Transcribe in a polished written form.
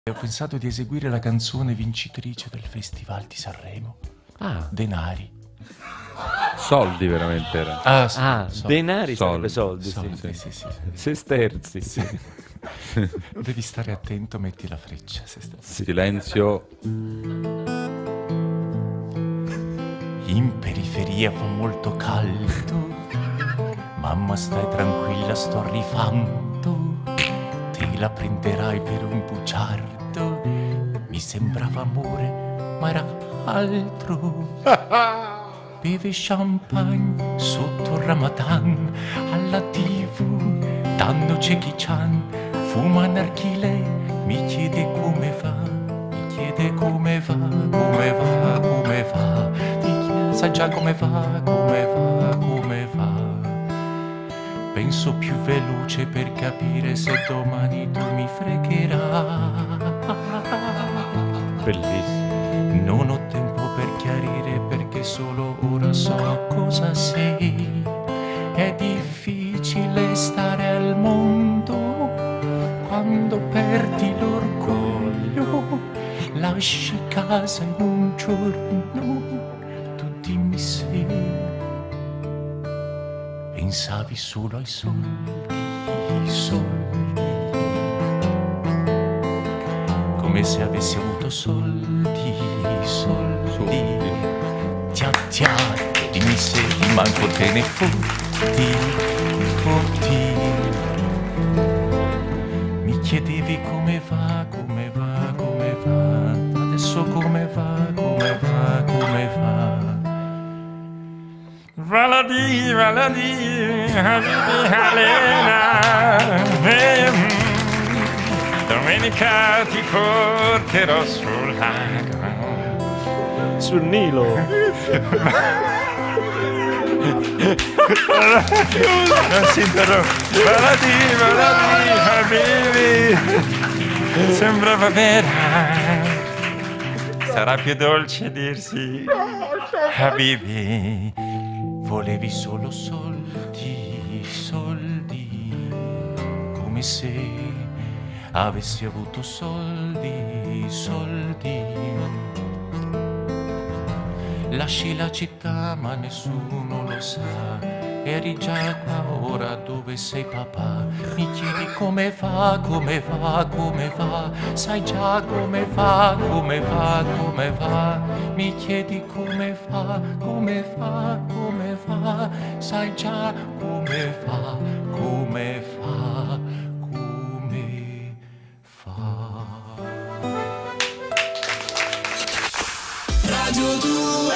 Ho pensato di eseguire la canzone vincitrice del Festival di Sanremo. Denari. Soldi veramente era. Denari sarebbe Soldi. soldi, Sì. sesterzi. Devi stare attento, metti la freccia. Silenzio. In periferia fa molto caldo. Mamma, stai tranquilla, sto arrivando. Te la prenderai per un bugiardo. Mi sembrava amore, ma era altro. Beve champagne sotto il Ramadan. Alla TV danno Jackie Chan. Fuma narghile, mi chiede come va. Mi chiede come va, come va, come va. Sai già come va, come va, come va. Penso più veloce per capire se domani tu mi fregherai. Bellissimo. Non ho tempo per chiarire perché solo ora so cosa sei. È difficile stare al mondo quando perdi l'orgoglio. Lasci casa in un giorno. Dimmi se pensavi solo ai soldi, come se avessi avuto soldi. Tia, dimmi se ti manco te ne fotti. Mi chiedevi come va, come va, come va. Adesso come va, come va, come va. Valadi, Alena. Domenica ti porterò sul lago. Sul Nilo. Non si interrompe. Valadi, Habibi. Sembrava vera. Sarà più dolce dirsi Habibi. Volevi solo soldi, come se avessi avuto soldi. Lasci la città ma nessuno lo sa. Eri già qua, ora dove sei papà? Mi chiedi come va, come va, come va. Sai già come va, come va, come va. Mi chiedi come va, come va, come va. Sai già come va, come fa, come fa. Radio 2